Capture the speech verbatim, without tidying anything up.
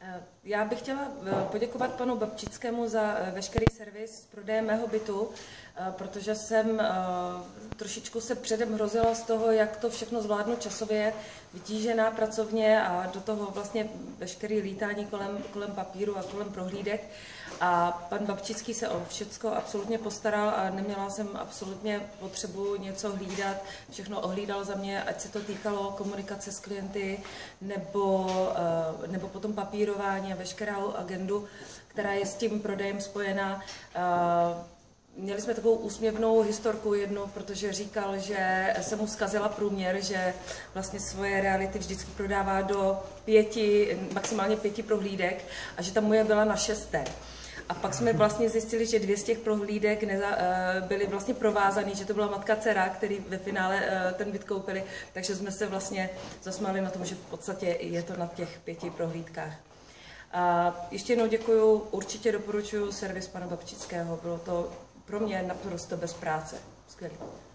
Já bych chtěla poděkovat panu Babčickému za veškerý servis prodeje mého bytu, protože jsem trošičku se předem hrozila z toho, jak to všechno zvládnu časově, vytížená pracovně a do toho vlastně veškerý lítání kolem, kolem papíru a kolem prohlídek. A pan Babčický se o všecko absolutně postaral a neměla jsem absolutně potřebu něco hlídat. Všechno ohlídal za mě, ať se to týkalo komunikace s klienty nebo, nebo potom papírování a veškerou agendu, která je s tím prodejem spojená. Měli jsme takovou úsměvnou historku jednu, protože říkal, že se mu zkazila průměr, že vlastně svoje reality vždycky prodává do pěti, maximálně pěti prohlídek a že ta moje byla na šesté. A pak jsme vlastně zjistili, že dvě z těch prohlídek neza, byly vlastně provázané, že to byla matka dcera, který ve finále ten byt koupili, takže jsme se vlastně zasmáli na tom, že v podstatě je to na těch pěti prohlídkách. A ještě jednou děkuju, určitě doporučuji servis pana Babčického, bylo to pro mě naprosto bez práce. Skvělé.